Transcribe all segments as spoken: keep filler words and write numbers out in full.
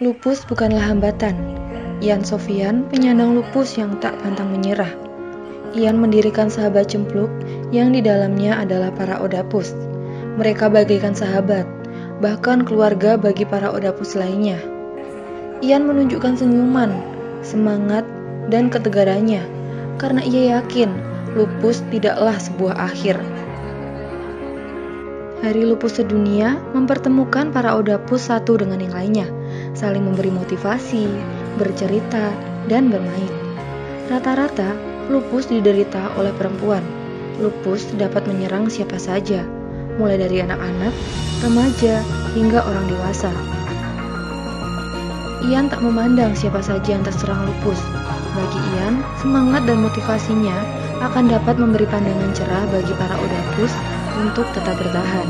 Lupus bukanlah hambatan. Ian Sofian penyandang lupus yang tak pantang menyerah. Ian mendirikan Sahabat Cempluk yang di dalamnya adalah para Odapus. Mereka bagaikan sahabat, bahkan keluarga bagi para Odapus lainnya. Ian menunjukkan senyuman, semangat, dan ketegarannya karena ia yakin lupus tidaklah sebuah akhir. Hari Lupus Sedunia mempertemukan para Odapus satu dengan yang lainnya, saling memberi motivasi, bercerita, dan bermain. Rata-rata, lupus diderita oleh perempuan. Lupus dapat menyerang siapa saja, mulai dari anak-anak, remaja, hingga orang dewasa. Ian tak memandang siapa saja yang terserang lupus. Bagi Ian, semangat dan motivasinya akan dapat memberi pandangan cerah bagi para Odapus untuk tetap bertahan.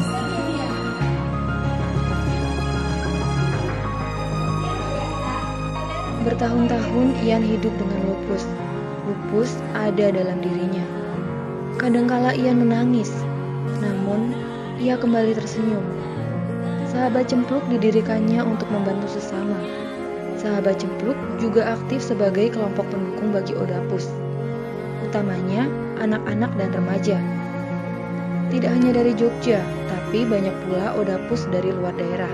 Bertahun-tahun Ian hidup dengan lupus. Lupus ada dalam dirinya. Kadangkala Ian menangis, namun ia kembali tersenyum. Sahabat Cempluk didirikannya untuk membantu sesama. Sahabat Cempluk juga aktif sebagai kelompok pendukung bagi Odapus, utamanya anak-anak dan remaja. Tidak hanya dari Jogja, tapi banyak pula Odapus dari luar daerah.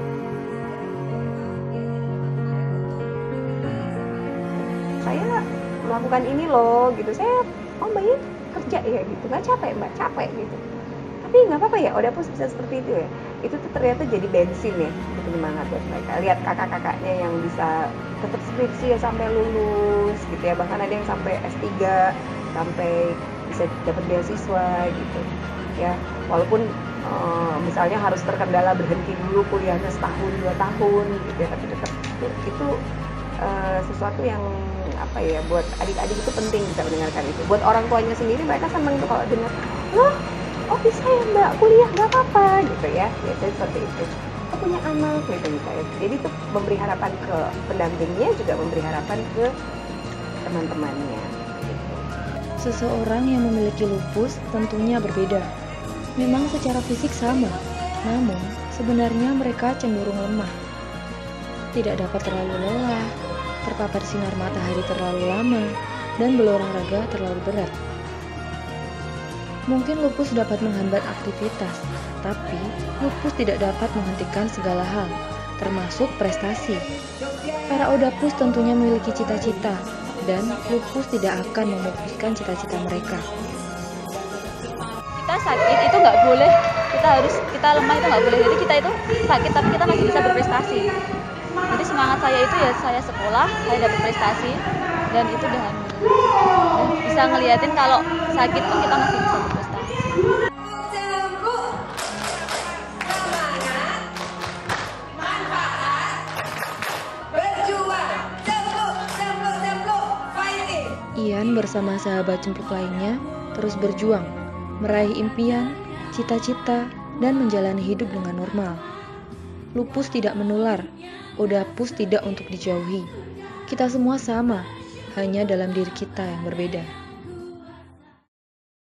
Saya melakukan ini loh, gitu. Saya, oh mbaknya kerja ya gitu, nggak capek mbak, capek gitu. Tapi nggak apa-apa ya, Odapus bisa seperti itu ya. Itu tuh ternyata jadi bensin ya, itu penyemangat buat mereka. Lihat kakak-kakaknya yang bisa tetap skripsi ya sampai lulus gitu ya. Bahkan ada yang sampai S tiga, sampai bisa dapat beasiswa gitu. Ya, walaupun uh, misalnya harus terkendala berhenti dulu kuliahnya setahun dua tahun gitu ya, tapi tetap itu, itu uh, sesuatu yang apa ya, buat adik-adik itu penting bisa mendengarkan itu. Buat orang tuanya sendiri mereka senang tuh kalau dengar, loh, oh bisa ya mbak kuliah nggak apa-apa gitu ya, biasanya seperti itu. Aku punya anak gitu misalnya, jadi itu memberi harapan ke pendampingnya, juga memberi harapan ke teman-temannya. Seseorang yang memiliki lupus tentunya berbeda. Memang secara fisik sama, namun sebenarnya mereka cenderung lemah. Tidak dapat terlalu lelah, terpapar sinar matahari terlalu lama, dan berolahraga terlalu berat. Mungkin lupus dapat menghambat aktivitas, tapi lupus tidak dapat menghentikan segala hal, termasuk prestasi. Para Odapus tentunya memiliki cita-cita, dan lupus tidak akan memupuskan cita-cita mereka. Kita sakit itu nggak boleh, kita harus kita lemah itu nggak boleh. Jadi kita itu sakit tapi kita masih bisa berprestasi. Jadi semangat saya itu ya saya sekolah, saya dapat prestasi, dan itu udah bisa ngeliatin kalau sakit pun kita masih bisa berprestasi. Ian bersama sahabat cempluk lainnya terus berjuang, meraih impian, cita-cita, dan menjalani hidup dengan normal. Lupus tidak menular, Odapus tidak untuk dijauhi. Kita semua sama, hanya dalam diri kita yang berbeda.